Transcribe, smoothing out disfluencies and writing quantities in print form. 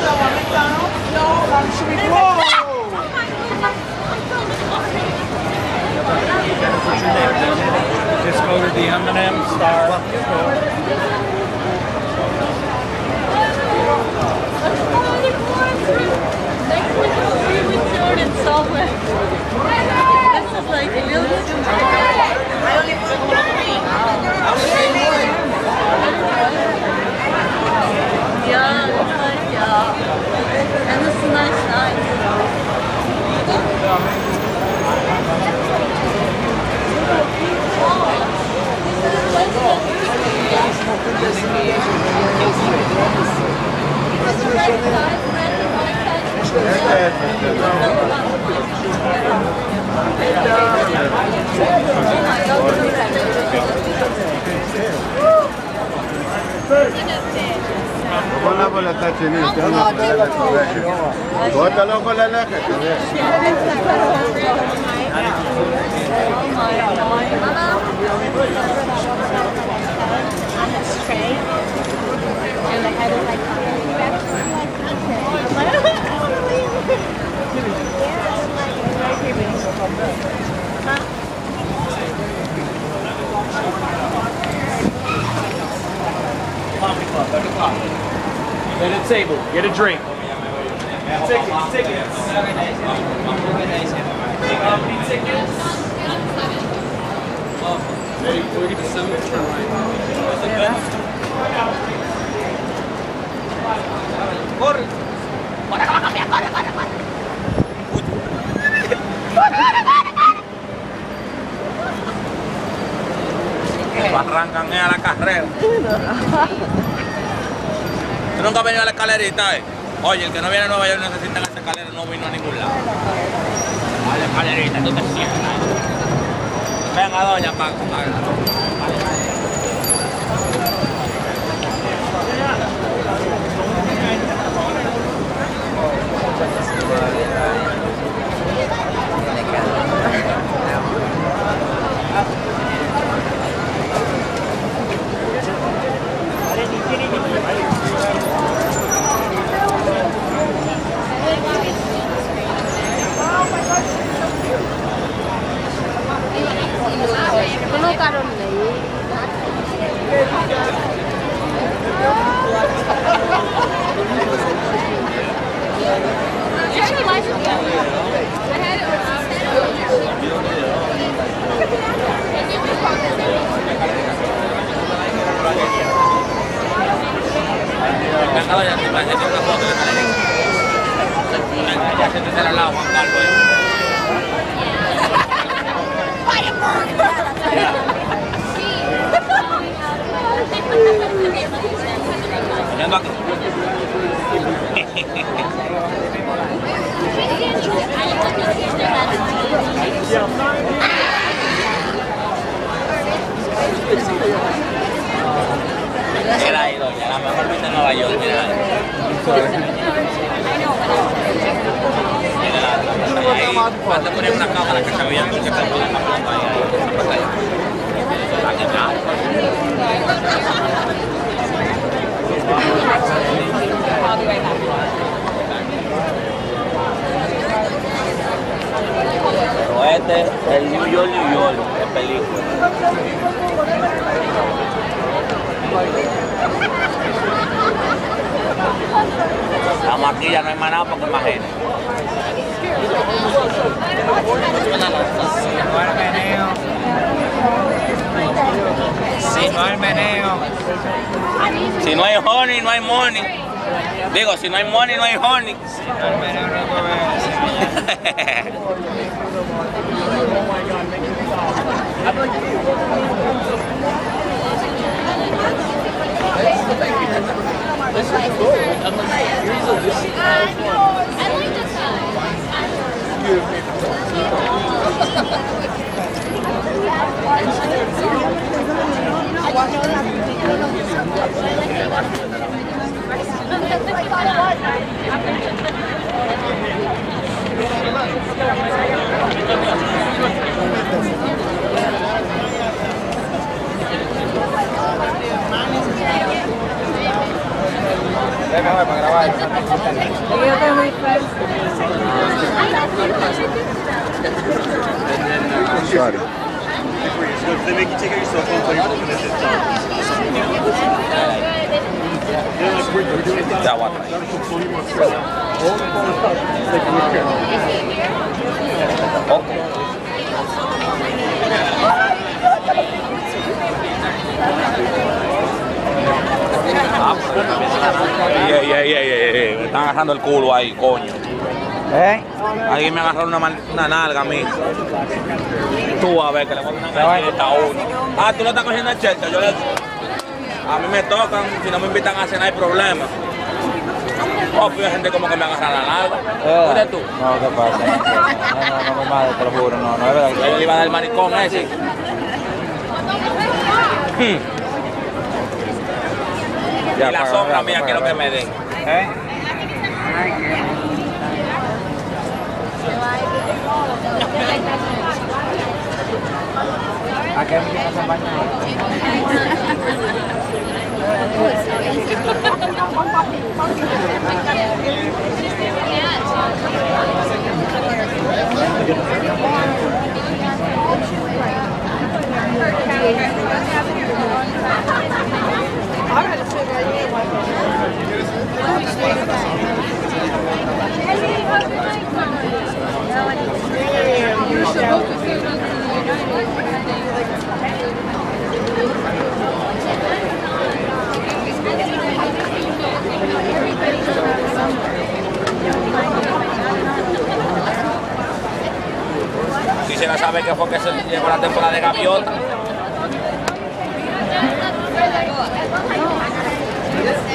Just go to the M&M Star. This is like a little bit too much. I only put 3. Yeah, it's like, yeah. And this is nice. בוא נבוא לצד שני, יותר נפגע ללכת. בוא אתה לא יכול ללכת, תראה. At a table, get a drink. Tickets. Tickets. We're going to sell it for Corre. Arrancan a la carrera. ¿Tú nunca has venido a la escalerita, Oye, el que no viene a Nueva York necesita esa escalera, no vino a ningún lado. A la escalerita, tú te sientas. Venga, doña, paga. Era ahí, doña, la mejor vista en Nueva York, mira. Falta poner una cámara que se veía dulce que se puede tapar Pero este es el New York, de película. Estamos aquí, ya no hay más nada porque imagínate. Si no hay meneo. Si no hay honey, no hay money. Digo, si no hay money, no hay honey. Si no hay meneo, no This is cool. I like this para grabar. Sorry. They make you take out your cell phone, put your phone in the Ya aguanta. Me están agarrando el culo ahí, coño. Alguien me agarró una nalga a mí. Tú a ver que le pongo una galleta a uno. Ah, tú lo estás cogiendo el cheto. A mí me tocan, si no me invitan a cenar hay problema. Oh, pues hay gente como que me agarra la nalga. ¿Eres tú? No, ¿qué pasa? No, mi madre, te lo juro, no es verdad. Yo le iba a dar el maricón ese. Y la sombra mía quiero que me den. ¿A qué me quieres acompañar? Quisiera saber qué fue que se llegó la temporada de gaviota.